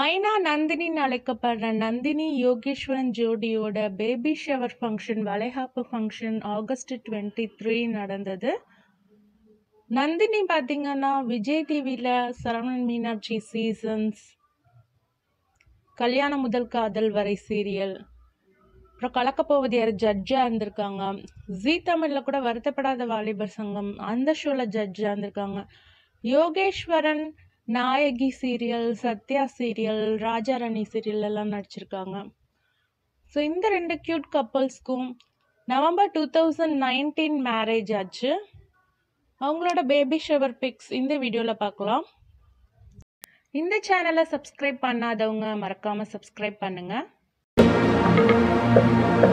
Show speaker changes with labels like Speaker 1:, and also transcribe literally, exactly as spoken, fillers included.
Speaker 1: Myna Nandhini அழைக்கப்படுற நந்தினி யோகேஸ்வரன் ஜோடியோட baby shower function வளைகாப்பு ஃபங்க்ஷன் ஆகஸ்ட் டுவெண்ட்டி த்ரீ நடந்தது. நந்தினி பார்த்தீங்கன்னா விஜய் டிவியில் சரவணன் மீனாட்சி சீசன்ஸ், கல்யாணம் முதல் காதல் வரை சீரியல், அப்புறம் கலக்கப்போவது யார் ஜட்ஜாக இருந்திருக்காங்க. ஜீ தமிழில் கூட வருத்தப்படாத வாலிபர் சங்கம் அந்த ஷோவில் ஜட்ஜாக இருந்திருக்காங்க. Yogeswaran Nayagi serial, Sathya serial, Raja Rani serial எல்லாம் நடிச்சிருக்காங்க. ஸோ இந்த ரெண்டு கியூட் கப்பல்ஸ்க்கும் November two thousand nineteen marriage ஆச்சு. அவங்களோட பேபி ஷவர் பிக்ஸ் இந்த வீடியோவில் பார்க்கலாம். இந்த சேனலை சப்ஸ்கிரைப் பண்ணாதவங்க மறக்காமல் சப்ஸ்கிரைப் பண்ணுங்கள்.